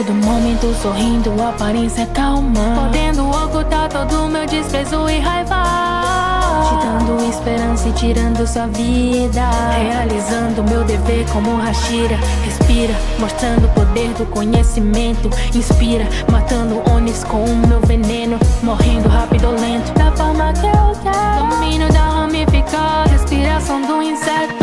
todo momento sorrindo, aparência calma, podendo ocultar todo meu desprezo e raiva, te dando esperança e tirando sua vida, realizando meu dever como Hashira. Respira, mostrando o poder do conhecimento. Inspira, matando Onis com o meu veneno, morrendo rápido ou lento, da forma que eu quero. Domínio da ramificar, respiração do inseto.